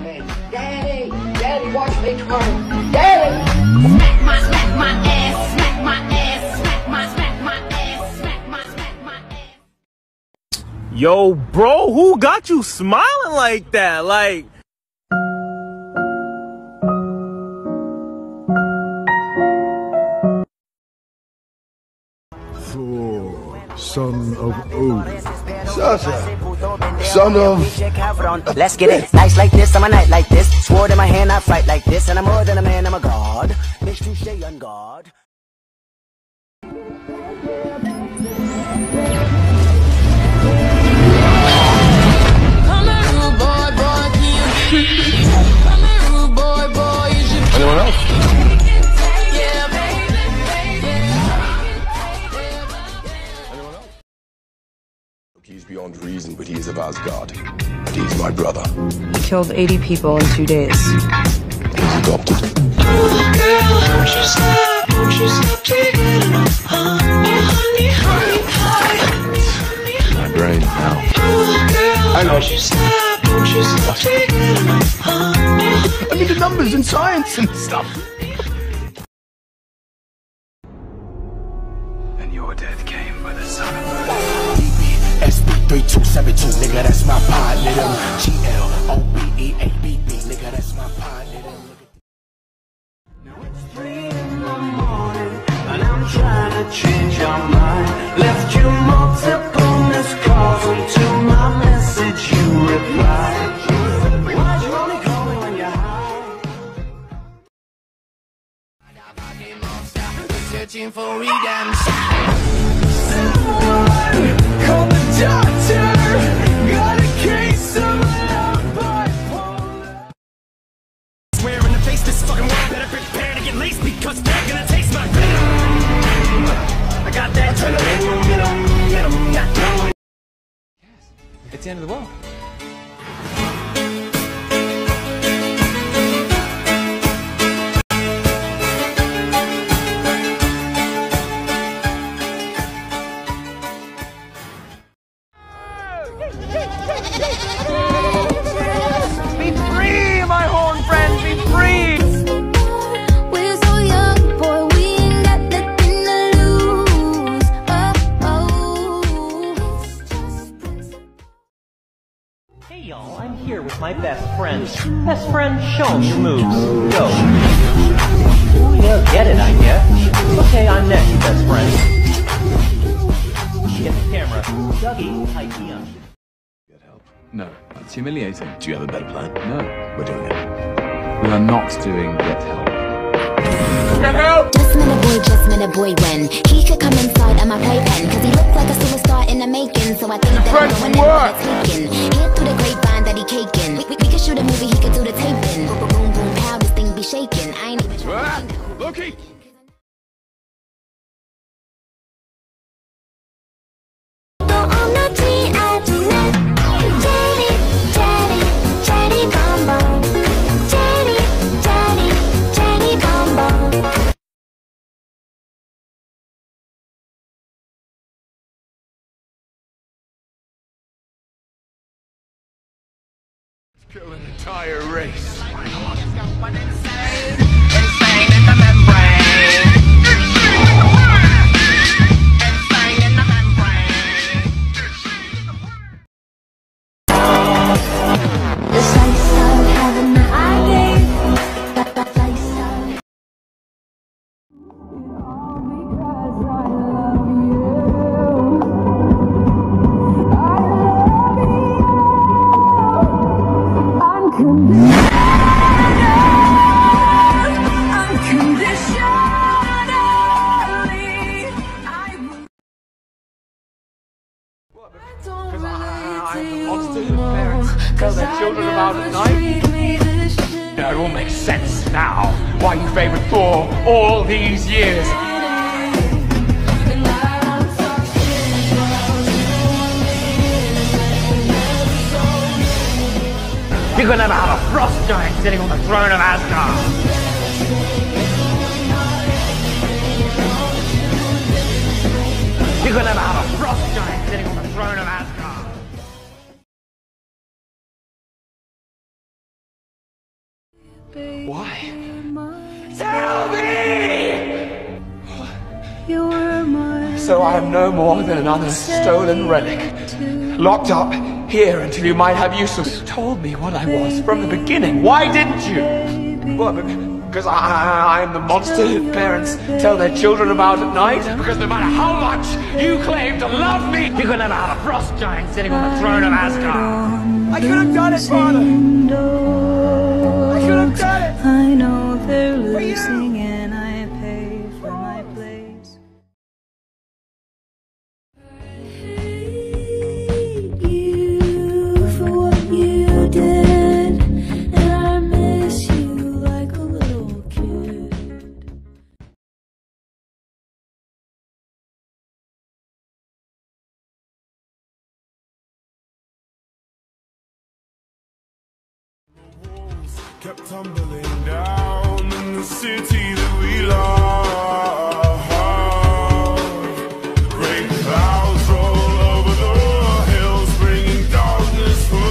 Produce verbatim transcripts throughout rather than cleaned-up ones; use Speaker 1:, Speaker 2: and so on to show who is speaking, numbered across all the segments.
Speaker 1: man. Daddy, Daddy, watch me twerk. Daddy! Smack my, smack my ass, smack my ass, smack my, smack my ass, smack my, smack my ass.
Speaker 2: Yo, bro, who got you smiling like that? Like...
Speaker 3: Thor, son of Odin. Sasha, son of...
Speaker 4: Let's get it. Nice like this, I'm a knight like this. Sword in my hand, I fight like this. And I'm more than a man, I'm a god. Bitch, to stay on guard.
Speaker 3: Anyone else?
Speaker 5: He's beyond reason, but he is of Asgard. And he's my brother.
Speaker 6: He killed eighty people in two days.
Speaker 5: He's adopted. My brain now.
Speaker 3: I know. I mean the numbers and science and stuff.
Speaker 5: And your death came by the son of Odin.
Speaker 7: S B three two seven two, nigga, that's my pod, nigga. G L O B E A B B, nigga, that's my pod, nigga.
Speaker 8: Now it's three in the morning, and I'm trying to change your mind. Left you multiple missed calls until my message you replied. Why'd you only call me when you're high?
Speaker 7: Searching for redemption.
Speaker 8: Someone call the doctor. Got a case of love bipolar.
Speaker 7: Swear in the face, this fucking world better prepare to get laced because they're gonna taste my venom. I got that adrenaline, get 'em, get 'em, not knowing.
Speaker 9: Yes, it's the end of the world.
Speaker 2: Be free, my horn friends, be free!
Speaker 10: We're so young, boy, we ain't got nothing to lose. Oh, oh.
Speaker 11: Hey y'all, I'm here with my best friend. Best friend, show 'em your moves. Go. Ooh, yeah, get it, I guess. Okay, I'm next, best friend. Get the camera. Dougie, idea.
Speaker 5: Get help. No, that's humiliating. Do you have a better plan?
Speaker 9: No,
Speaker 5: We're doing it.
Speaker 9: we are not doing Get Help.
Speaker 5: Get help!
Speaker 10: Just minute boy, just minute boy, when he could come inside of my playpen, cause he looked like a superstar in the making. So I think that I'm going in for the taking. Hear through the grapevine that he caking. We, we, we could shoot a movie, he could do the taping. Boom, boom, boom, pow, this thing be shaking. I ain't even trying to
Speaker 5: Loki!
Speaker 10: on the T I Daddy, daddy, daddy combo. Daddy, daddy, daddy combo.
Speaker 5: Kill an entire race.
Speaker 2: Because I'm a monster to parents tell their children about at night.
Speaker 7: It all makes sense now why you favored Thor all these years.
Speaker 11: You're gonna have a frost giant sitting on the throne of Asgard. You're gonna have a frost giant sitting on the throne of Asgard.
Speaker 2: Why? Tell me! So I am no more than another stolen relic, locked up here until you might have use of it. You told me what I was from the beginning. Why didn't you? Well, because I, I, I am the monster that parents tell their children about at night? Because no matter how much you claim to love me, you can never have a frost giant sitting on the throne of Asgard. I could have done it, Father. I could have done it.
Speaker 12: I know they're losing and I pay for my place. You for what you did, and I miss you like a little kid.
Speaker 8: Kept tumbling down in the city that we love. Great clouds roll over the hills, bringing darkness from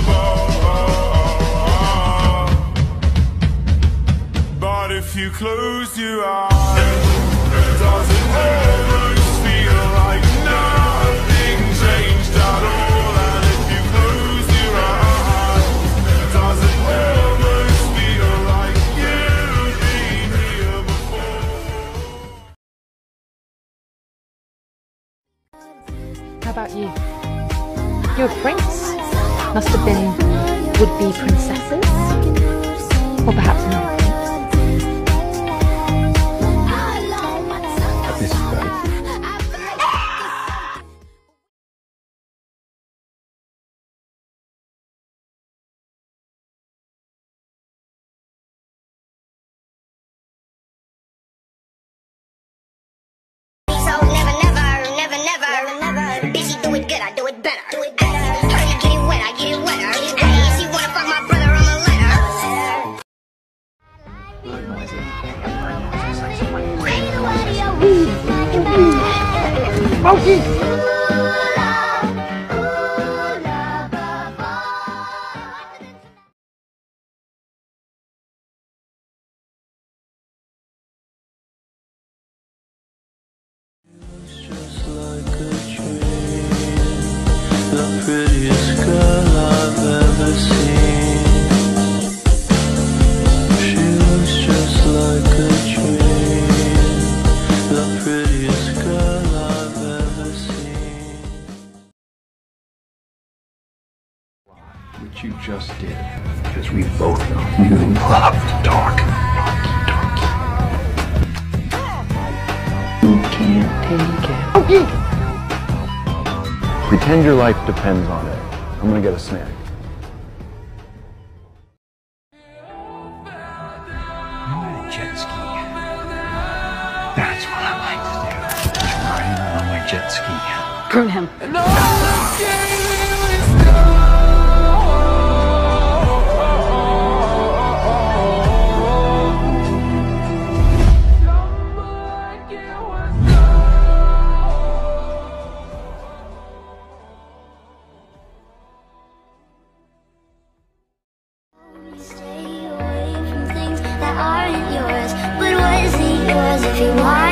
Speaker 8: above. But if you close your eyes, does it almost feel like nothing changed at all? And if you close your eyes, does it almost feel like you've been here before?
Speaker 13: How about you? You're a prince. Must have been would-be princesses. Or perhaps another prince.
Speaker 9: This is great.
Speaker 10: So never, never, never, never, never. Bitch, you do it good, I do it better. Do it better. Hurry, get it wet, I get it wetter. Hey, if you wanna fuck my brother, I'm a letter.
Speaker 8: Just like a dream, the prettiest girl I've ever seen. She looks just like a dream, the prettiest girl I've ever seen.
Speaker 3: Which you just did, because we both know you love to talk. You can't take it. Pretend your life depends on it. I'm gonna get a snack. I'm gonna jet ski. That's what I like to do. Just riding on my jet ski.
Speaker 6: Prune him.
Speaker 10: Stay away from things that aren't yours. But was it yours if you want?